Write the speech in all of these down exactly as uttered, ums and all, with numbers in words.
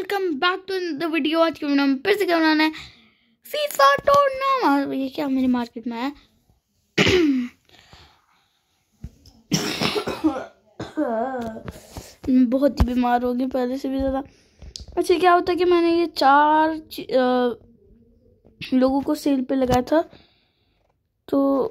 Welcome back to the video. आज की video में फिर से क्या बनाना है, फीफा टूर्नामेंट। ये क्या मेरी मार्केट में है। बहुत ही बीमार हो गई पहले से भी ज़्यादा। अच्छा, क्या होता है कि मैंने ये चार लोगों को सेल पे लगाया था, तो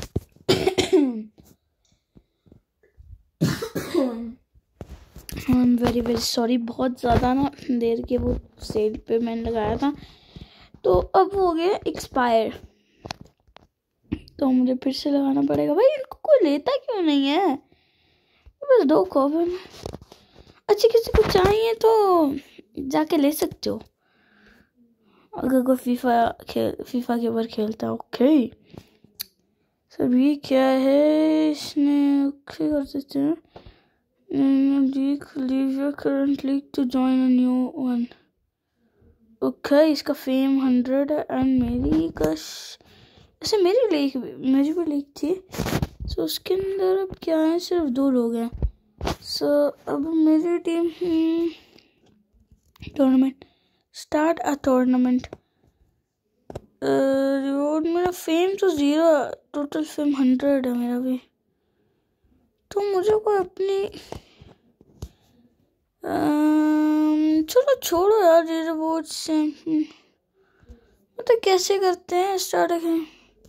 I am very very sorry. बहुत ज़्यादा ना देर के वो सेल पे मैंने लगाया था, तो अब वो हो गया एक्सपायर, तो मुझे फिर से लगाना पड़ेगा। भाई इनको कोई लेता क्यों नहीं है, बस दो खौफ है। अच्छा, किसी को चाहिए तो जाके ले सकते हो, अगर कोई फीफा खेल फीफा के ऊपर खेलता है। ओके सर, ये क्या है, इसने ओके कर देते हैं। Leave your current league to join a new one. Okay, इसका फेम हंड्रेड है एंड मेरी कश, ऐसे मेरी लीग मेरी भी लीग थी। सो so, उसके अंदर अब क्या है, सिर्फ दो लोग हैं। सो so, अब मेरी team tournament start a tournament. Reward मेरा फेम तो ज़ीरो, टोटल फेम हंड्रेड है मेरा भी। तो मुझे कोई अपनी चलो छोड़ो यार ये रिवॉर्ड से। मतलब कैसे करते हैं स्टार्ट है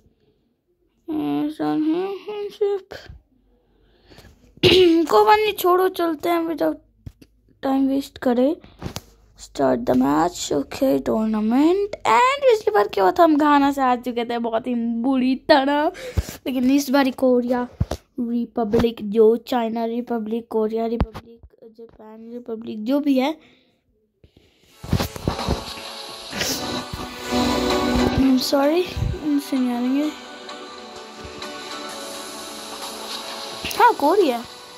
को बात नहीं, छोड़ो, चलते हैं विदाउट टाइम वेस्ट करे। Start the match. Okay tournament. And पिछली बार क्या हुआ था, हम घाना से हार चुके थे बहुत ही बुरी तरह, लेकिन इस बार कोरिया रिपब्लिक, जो China republic, Korea republic, Japan republic, जो भी है, सॉरी उनसे नहीं आएंगे। हाँ Korea.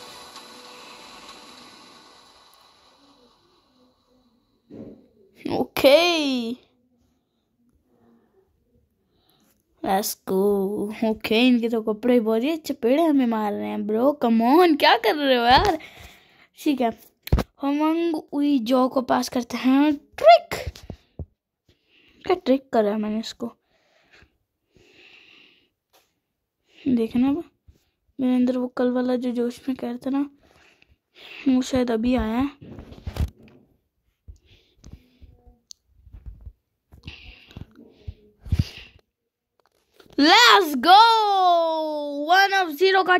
Okay let's go. Okay, इनके तो कपड़े बहुत ही चपेड़े हमें मार रहे हैं ब्रो, कम ऑन, क्या कर रहे हो यार। ठीक है, हमंग उई जो को पास करते हैं। ट्रिक, क्या ट्रिक कर रहा है मैंने इसको, देखना मेरे अंदर वो कल वाला जो जोश में कह रहा था ना, वो शायद अभी आया है। Let's go, one of zero का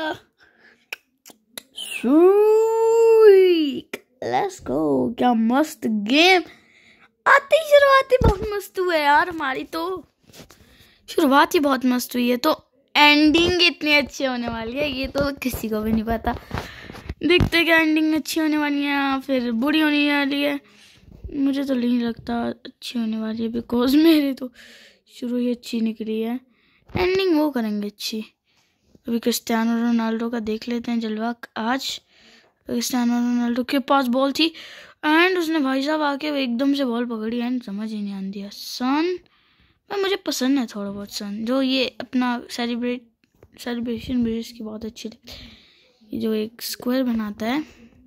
लेट्स गो। क्या मस्त गेम, आती ही शुरुआत ही बहुत मस्त हुई है यार हमारी, तो शुरुआत ही बहुत मस्त हुई है, तो एंडिंग इतनी अच्छी होने वाली है ये तो किसी को भी नहीं पता। देखते क्या एंडिंग अच्छी होने वाली है या फिर बुरी होने वाली है। मुझे तो नहीं लगता अच्छी होने वाली है, बिकॉज मेरी तो शुरू ही अच्छी निकली है, एंडिंग वो करेंगे अच्छी। अभी क्रिस्टियानो रोनाल्डो का देख लेते हैं जलवा आज। क्रिस्टियानो रोनाल्डो के पास बॉल थी एंड उसने भाई साहब आके एकदम से बॉल पकड़ी एंड समझ ही नहीं आ दिया। सन मैं मुझे पसंद है थोड़ा बहुत, सन जो ये अपना सेलिब्रेट सेलिब्रेशन भी इसकी बहुत अच्छी लगती है, जो एक स्क्वायर बनाता है।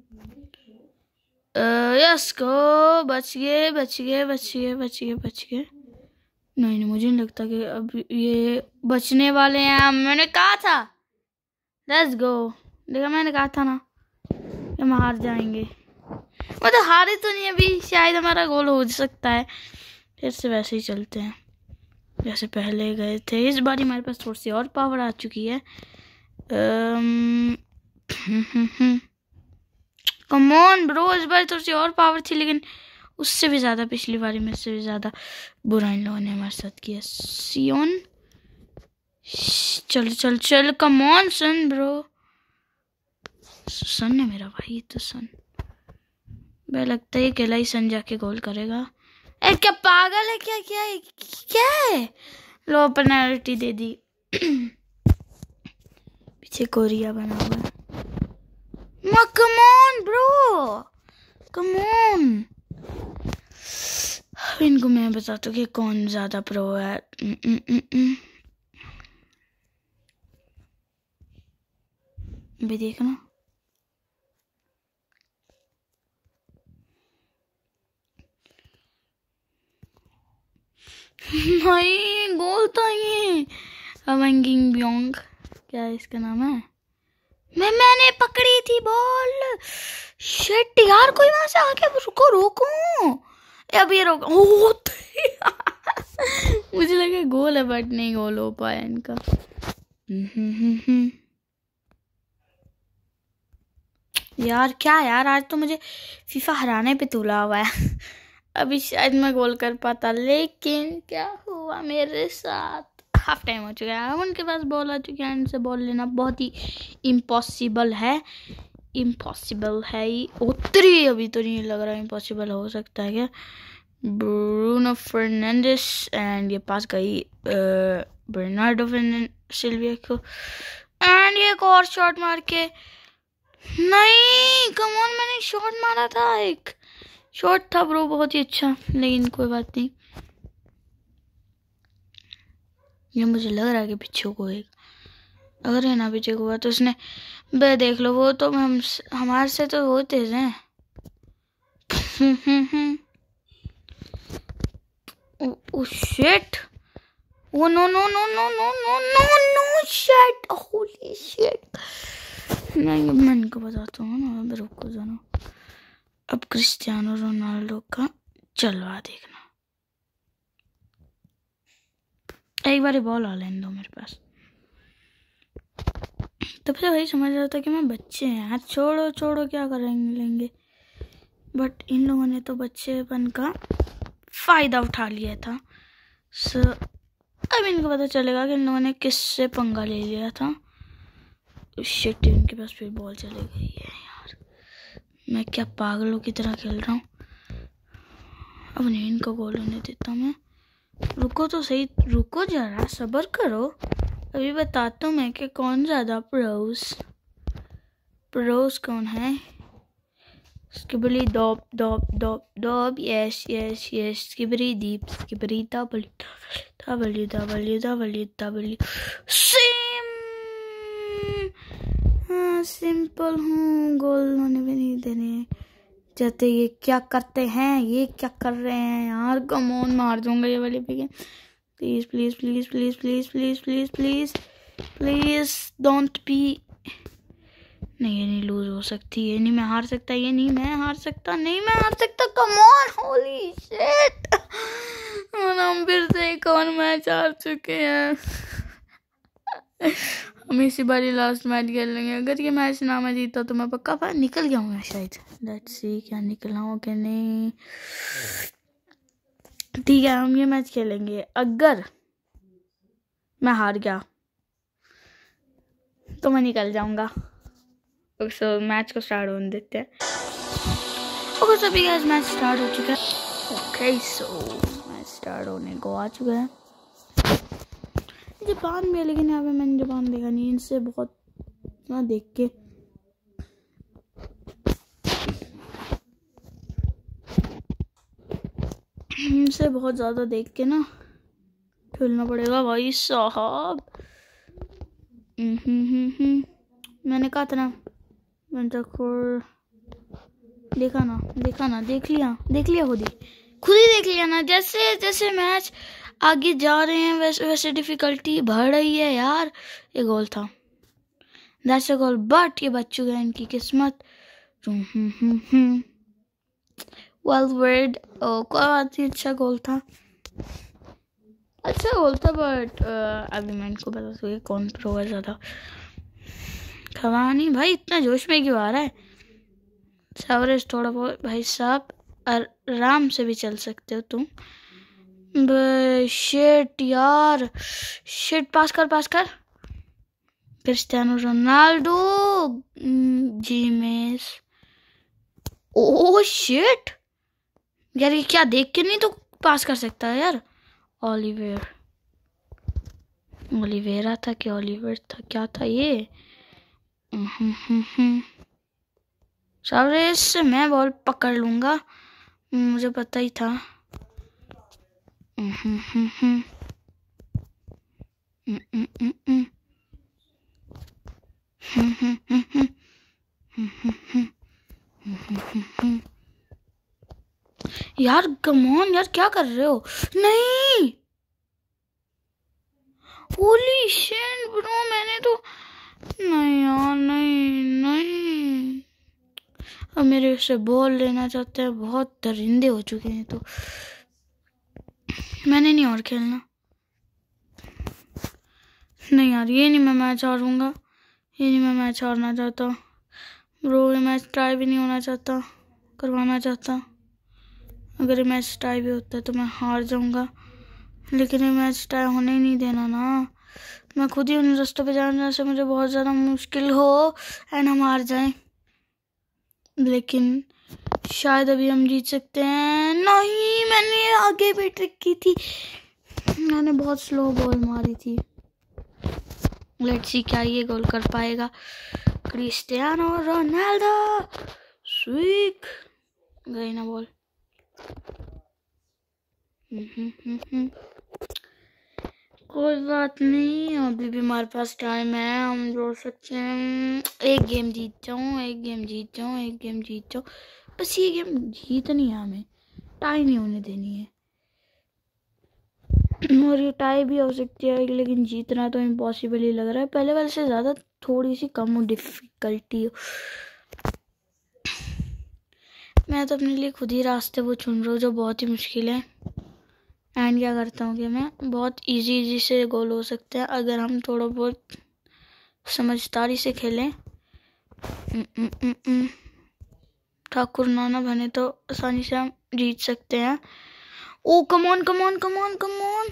यस को बच गए बच गए बच गए बच गए बच गए नहीं नहीं, मुझे नहीं लगता कि अब ये बचने वाले हैं। मैंने कहा था लेट्स गो, देखा मैंने कहा था ना हम हार जाएंगे। मतलब हारे तो नहीं, अभी शायद हमारा गोल हो सकता है। फिर से वैसे ही चलते हैं जैसे पहले गए थे। इस बार हमारे पास थोड़ी सी और पावर आ चुकी है। कम ऑन ब्रो, इस बार थोड़ी सी और पावर थी, लेकिन उससे भी ज़्यादा पिछली बारी में से भी ज़्यादा बुरा इन लोगों ने हमारे साथ किया। सियोन चल चल चल, कम ऑन सन ब्रो, सन है मेरा भाई, तो सन मैं लगता है अकेला ही सन जाके गोल करेगा। ए क्या पागल है क्या, क्या है क्या है, लो पेनल्टी दे दी। पीछे कोरिया बना हुआ है। Come on bro, come on. इनको मैं बताता हूँ कि कौन ज्यादा प्रो है। न, न, न, न। भी देखना, नहीं गोल था ये। अवेंगिंग ब्योंग क्या इसका नाम है। मैं मैंने पकड़ी थी बॉल। शिट यार कोई वहां से आके रुको रोको। अब ये रोको। ओ मुझे लगा गोल है बट नहीं गोल हो पाया इनका। यार क्या यार आज तो मुझे फीफा हराने पे तुला हुआ है। अभी शायद मैं गोल कर पाता लेकिन क्या हुआ मेरे साथ। हाफ टाइम हो चुका है। उनके पास बॉल आ चुकी है। इनसे बॉल लेना बहुत ही इम्पॉसिबल है। इम्पॉसिबल है ही उतरी। अभी तो नहीं लग रहा इम्पॉसिबल हो सकता है क्या। ब्रूनो फर्नांडिस एंड ये पास गई बर्नार्डो सिल्विया को एंड ये एक और शॉट मार के। नहीं कम ऑन मैंने शॉट मारा था। एक शॉट था ब्रो बहुत ही अच्छा लेकिन कोई बात नहीं। ये मुझे लग रहा है कि पीछे को एक अगर है ना पीछे को हुआ तो उसने बे देख लो वो तो हम हमारे से तो वो तेज हैं। Oh shit oh no no no no no no no no shit holy shit. नहीं मैं इनको बताता हूँ ना। रुको जानो अब क्रिस्टियानो रोनाल्डो का चलवा देखना। एक बार बॉल आ लेने दो मेरे पास। तब से वही समझ रहा था कि मैं बच्चे हैं यार। छोड़ो छोड़ो क्या करेंगे लेंगे। बट इन लोगों ने तो बच्चेपन का फायदा उठा लिया था। सो अब इनको पता चलेगा कि इन लोगों ने किससे पंगा ले लिया था। शिट इनके पास फिर बॉल चली गई है यार। मैं क्या पागलों की तरह खेल रहा हूँ। अब नहीं इनको गोल होने देता मैं। रुको तो सही रुको जरा सब्र करो। अभी बताता हूँ मैं कि कौन ज़्यादा प्रोस प्रोस कौन है। Skibidi dop dop dop dop yes yes yes skibidi dip skibidi W W W W W same. हाँ सिंपल हूँ। गोल होने भी नहीं देने चाहते। ये क्या करते हैं ये क्या कर रहे हैं यार। कम ऑन मार दूंगा ये वाली pick. Please please please please please please please please please don't be. नहीं ये नहीं लूज हो सकती। ये नहीं मैं हार सकता। ये नहीं मैं हार सकता। नहीं मैं हार सकता। Come on holy shit. हम फिर से एक और मैच हार चुके हैं। हम इसी बारी लास्ट मैच खेल लेंगे। अगर ये मैच ना मैं जीता तो मैं पक्का बाहर निकल गया हूँ शायद। लेट्स सी क्या निकला हूँ कि नहीं। ठीक है हम ये मैच खेलेंगे। अगर मैं हार गया तो मैं निकल जाऊंगा। सो मैच को स्टार्ट होने देते हैं। ओके सभी गाइस मैच स्टार्ट हो चुका है। ओके सो मैच स्टार्ट होने को आ चुका है। जापान में लेकिन यहाँ पे मैंने जापान देखा नहीं। इनसे बहुत ना देख के इनसे बहुत ज़्यादा देख के ना खेलना पड़ेगा भाई साहब। मैंने कहा था ना मैंने तो देखा ना देखा ना देख लिया देख लिया खुद ही खुद ही देख लिया ना। जैसे जैसे मैच आगे जा रहे हैं वैसे वैसे डिफिकल्टी बढ़ रही है यार। ये गोल था दैट्स अ गोल बट ये बच चुका है इनकी किस्मत। वेल वर्ड कोई बात नहीं। अच्छा गोल था अच्छा गोल था बट अभी मैं इनको बता दूँ कौन प्रो है ज़्यादा। खवानी भाई इतना जोश में क्यों आ रहा है। सावरेज थोड़ा बहुत भाई साहब आराम से भी चल सकते हो तुम। शिट यार शिट पास कर पास कर। क्रिस्टियानो रोनाल्डो जीमेस। ओह शिट यार ये क्या देख के नहीं तो पास कर सकता है यार। ओलिवेर ओलिवेरा था कि ओलिवर था क्या था ये। सावरेज से मैं बॉल पकड़ लूंगा मुझे पता ही था। यार कम ऑन यार क्या कर रहे हो। नहीं होली शिट ब्रो, मैंने तो नहीं यार, नहीं नहीं, अब मेरे से बॉल लेना चाहते हैं, बहुत दरिंदे हो चुके हैं, तो मैंने नहीं और खेलना। नहीं यार, ये नहीं मैं मैच हारूंगा, ये नहीं मैं मैच हारना चाहता ब्रो, ये मैच ट्राई भी नहीं होना चाहता, करवाना चाहता। अगर ये मैच टाई भी होता है तो मैं हार जाऊंगा, लेकिन ये मैच टाई होने ही नहीं देना ना। मैं खुद ही उन रास्तों पे जाना जहाँ से मुझे बहुत ज़्यादा मुश्किल हो एंड हम हार जाएं, लेकिन शायद अभी हम जीत सकते हैं। नहीं, मैंने आगे भी ट्रिक की थी, मैंने बहुत स्लो बॉल मारी थी। लेट्स सी क्या ये गोल कर पाएगा क्रिस्टियानो रोनाल्डो। स्वीक गई ना बॉल। कोई बात नहीं, अभी भी हमारे पास टाइम है, हम जोड़ सकते हैं। एक गेम जीत जाऊं, एक गेम जीत जाऊं, एक गेम जीत जाऊं, बस ये गेम जीतनी है, हमें टाई नहीं होने देनी है। और ये टाई भी हो सकती है, लेकिन जीतना तो इम्पॉसिबल ही लग रहा है। पहले वाले से ज़्यादा थोड़ी सी कम डिफिकल्टी हो। मैं तो अपने लिए खुद ही रास्ते वो चुन रहा हूँ जो बहुत ही मुश्किल है। एंड क्या करता हूँ कि मैं बहुत इजी इजी से गोल हो सकते हैं अगर हम थोड़ा बहुत समझदारी से खेलें। ठाकुर नाना बने तो आसानी से हम जीत सकते हैं। Oh come on come on come on come on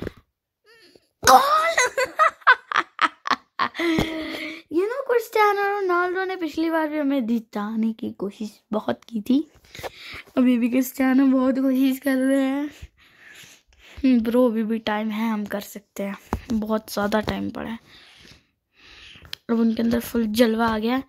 goal. You know Cristiano Ronaldo ने पिछली बार भी हमें जिताने की कोशिश बहुत की थी, अभी भी क्रिस्टियानो बहुत कोशिश कर रहे हैं। ब्रो अभी भी टाइम है, हम कर सकते हैं, बहुत ज़्यादा टाइम पड़ा है। अब उनके अंदर फुल जलवा आ गया है।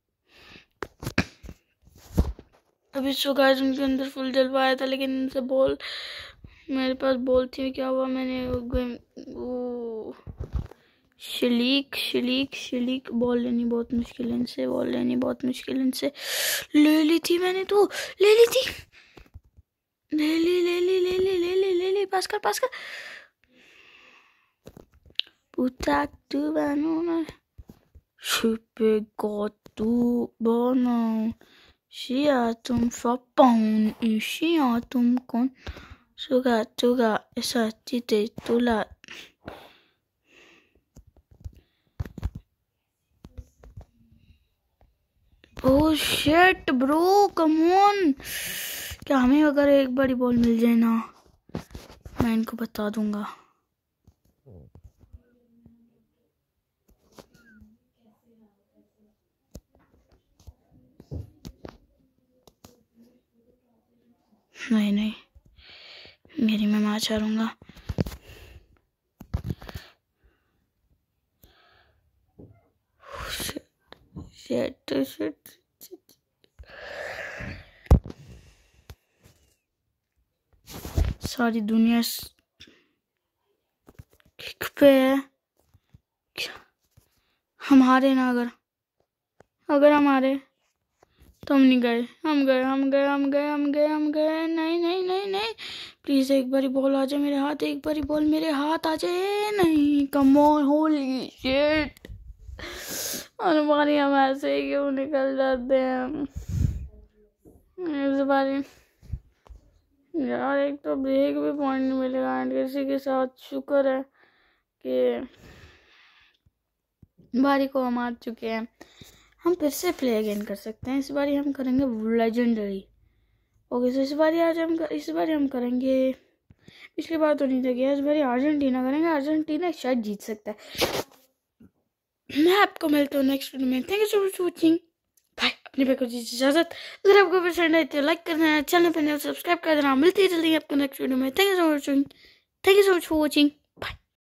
अभी सो गाइस उनके अंदर फुल जलवा आया था, लेकिन उनसे बॉल, मेरे पास बॉल थी, क्या हुआ, मैंने वो शलीक शलीक शलीक बॉल लेनी बहुत मुश्किल है इनसे, बॉल लेनी बहुत मुश्किल इनसे। ले ली थी मैंने, तो ले ली थी, ले ली ले ली ले ली ले ली ले ली पास कर पास कर। पुता तू बनो छुपे गोतू बनो शिया तुम फपाउन शिया तुम कौन सुगा तुगा ऐसा चीते तुला। Oh shit bro, come on. क्या हमें अगर एक बड़ी बॉल मिल जाए ना, मैं इनको बता दूंगा। नहीं नहीं, मेरी मैं मैच हारूंगा। Shit shit shit. सारी दुनिया किक पे है। हम हारे ना, अगर अगर हम हारे तो हम नहीं गए, हम गए हम गए हम गए हम गए हम गए। नहीं नहीं नहीं नहीं, प्लीज एक बारी बॉल आ जाए मेरे हाथ, एक बारी बॉल मेरे हाथ आ जाए। नहीं, कम ऑन, होली शिट। और हमारी हम ऐसे ही क्यों निकल जाते हैं इस बारी यार। एक तो ब्रेक भी पॉइंट नहीं मिलेगा एंड किसी के साथ शुक्र है कि बारी को हम हार चुके हैं। हम फिर से प्ले अगेन कर सकते हैं, इस बारी हम करेंगे लेजेंडरी। ओके सो इस बारी आज हम इस बारी हम करेंगे, पिछली बार तो नहीं था गया, इस बारी अर्जेंटीना करेंगे। अर्जेंटीना शायद जीत सकता है। मैं आपको मिलता हूँ नेक्स्ट वीडियो में। Thank you so much for watching. Bye. अपने पे कुछ इजाजत। अगर आपको पसंद आए तो लाइक करना है, चैनल पर सब्सक्राइब कर देना। मिलती है जल्दी आपको नेक्स्ट वीडियो में। Thank you so much thank you so much for watching.